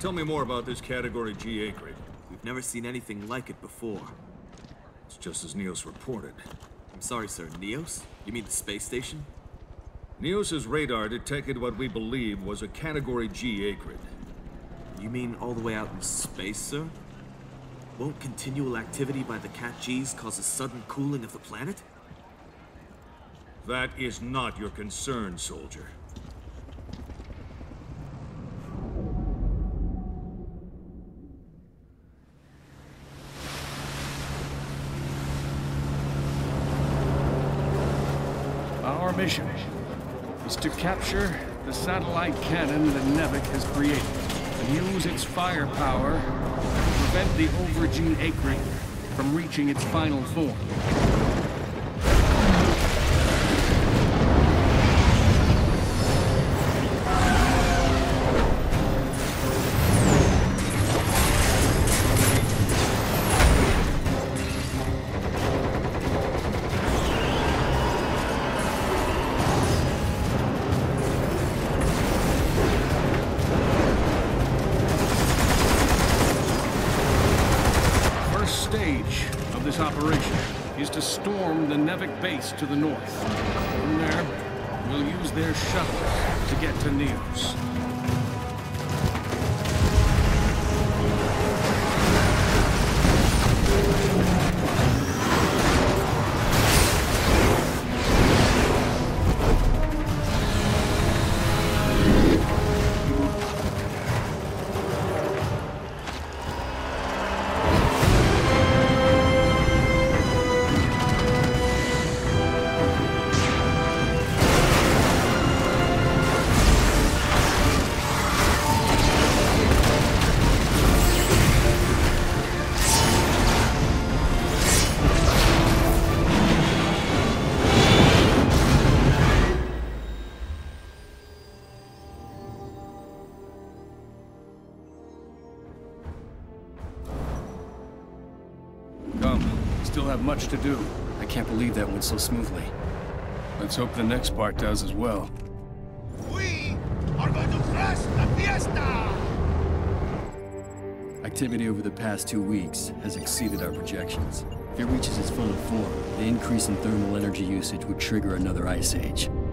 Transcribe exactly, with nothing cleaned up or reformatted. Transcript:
Tell me more about this Category G A grid. We've never seen anything like it before. It's just as Neos reported. I'm sorry, sir. Neos? You mean the space station? Neos's radar detected what we believe was a Category G A grid. You mean all the way out in space, sir? Won't continual activity by the Cat Gs cause a sudden cooling of the planet? That is not your concern, soldier. Our mission is to capture the satellite cannon that Nevik has created and use its firepower to prevent the Auvergne Akrit from reaching its final form. Stage of this operation is to storm the Nevik base to the north. From there, we'll use their shuttles to get to Neos. Still have much to do. I can't believe that went so smoothly. Let's hope the next part does as well. We are going to crash the fiesta! Activity over the past two weeks has exceeded our projections. If it reaches its full form, the increase in thermal energy usage would trigger another ice age.